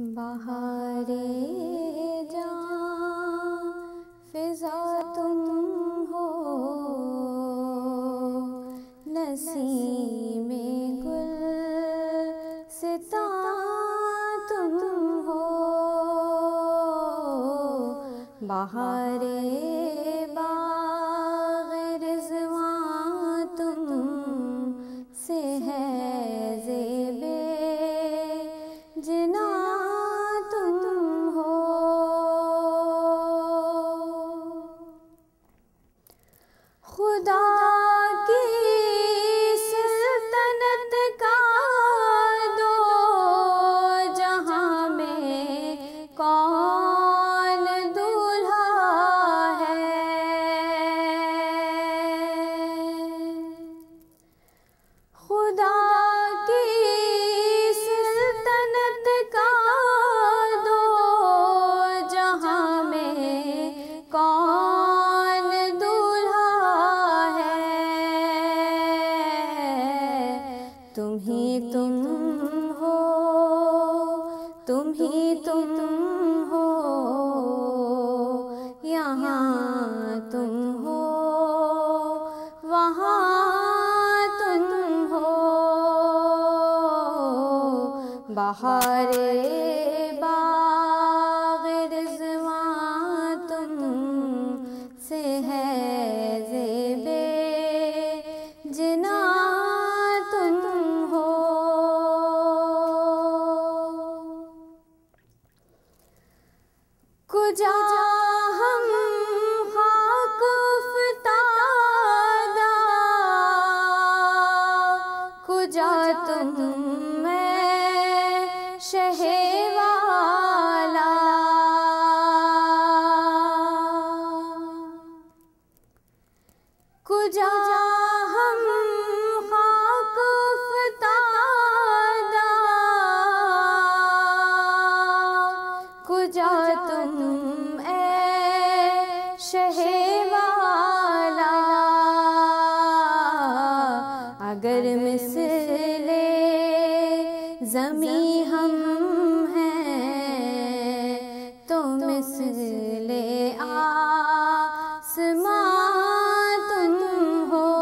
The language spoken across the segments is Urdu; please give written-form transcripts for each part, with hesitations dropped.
بہارے جاں فضا تم ہو، نسیم گل ستا تم ہو، بہارے باغ رضوان تم سے ہے، زیب جنا تم ہو، خدا کی سلطنت کا دو جہاں میں کون دولہا ہے، خدا کی سلطنت کا دو جہاں میں کون دولہا ہے، تم ہی تم ہو، تم ہی تم ہو، یہاں تم ہو، وہاں تم ہو، بہارے باغ رضوان تم سے ہے، زیب جنا تم ہو، کجا ہم خاک افتادہ، کجا تم شہ والا، کجا ہم خاک افتادہ، کجا تم اے شہ والا، اگر مثل زمیں ہم ہیں تو مثل آسمان تم ہو،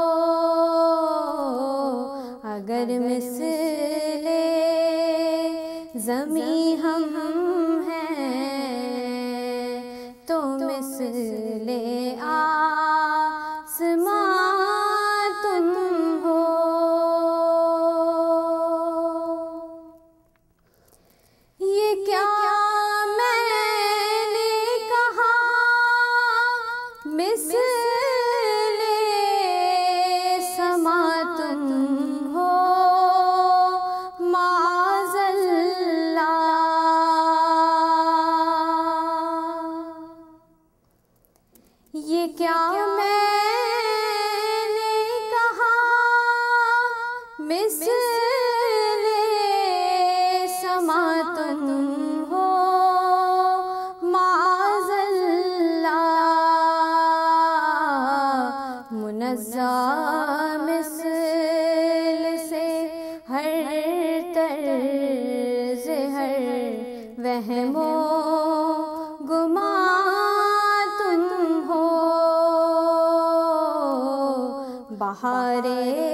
اگر مثل زمیں ہم ہیں تو مثل آسمان تم ہو، یہ کیا میں نے کہا مثل سما تم ہو، معاذ اللہ، یہ کیا میں نے کہا مثل سما تم ہو، معاذ اللہ، منزہ مثل سے ہر طرز، ہر وہم و گمان تم ہو، بہارے